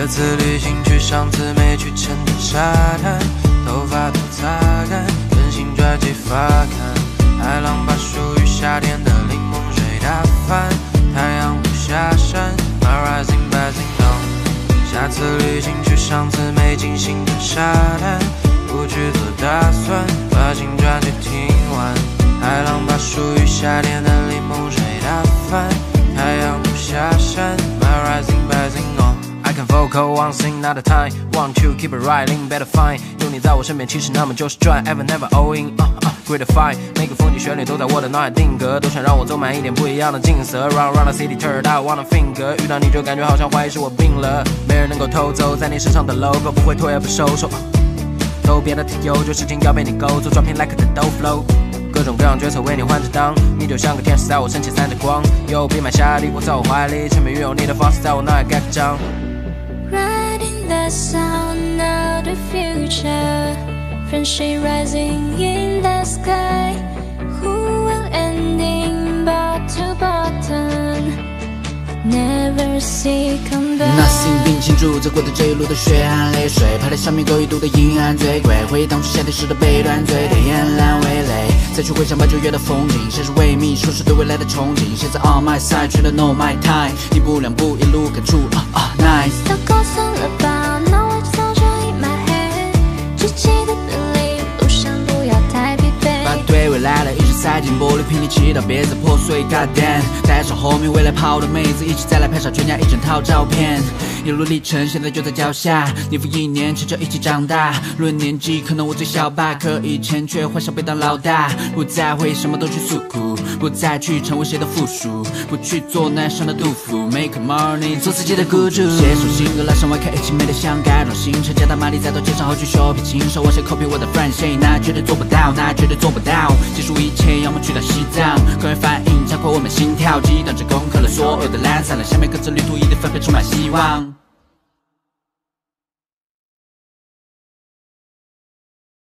这次旅行去上次没去成的沙滩，头发都擦干，任性拽起发刊，海浪把属于夏天的柠檬水打翻，太阳不下山 ，My rising rising on。下次旅行去上次没进行的沙滩，不去做打算，把新专辑听完，海浪把属于夏天的柠檬水打翻，太阳不下山 ，My rising rising on。I can vocal one thing not a time, want to keep it riding, better find。有你在我身边，其实那么就是赚 ，ever never all in，great fine。每个风景旋律都在我的脑海定格，都想让我走满一点不一样的景色。Round round the city turn out wanna finger， 遇到你就感觉好像怀疑是我病了，没人能够偷走在你身上的 logo， 不会拖也不收手。都变得太悠久，事情要被你勾走，转变 like the dough flow。各种各样角色为你换着当，你就像个天使在我身前散着光，又闭满夏利，我在我怀里，沉迷运用你的方式在我脑海盖个章。 Riding the sound of the future, friendship rising in the sky. Who will ending bottom to bottom? Never see come back. Nothing 并清楚，走过的这一路的血汗泪水，爬在上面够一度的阴暗最贵，回忆当初夏天时的背端最对，眼蓝为泪，再去回想8、9月的风景，谁是为命，说是对未来的憧憬，现在 on my side， 觉得 no my time， 一步两步一路感触nice。 都告诉了吧，脑外早就 in my head， 积极的 believe， 路上不要太疲惫， 把对未来的意识塞进玻璃瓶里，祈祷别再破碎 God damn， 带上后面未来跑的妹子，一起再来拍上全家一整套照片，一路历程现在就在脚下，年复一年持着一起长大，论年纪可能我最小吧，可以前却幻想被当老大，不再会什么都去诉苦，不再去成为谁的附属，不去做男生的杜甫 ，Make money 做自己的雇主，写首新歌拉上外壳一起美得像改装新车，加大马力再到街上后去修皮轻手，往谁 copy 我的 friend， 谁那绝对做不到，那绝对做不到，结束一切要么去到西藏，高原反应超过我们心跳，激荡着攻克了所有的懒散了，下面跟着旅途一定分别充满希望。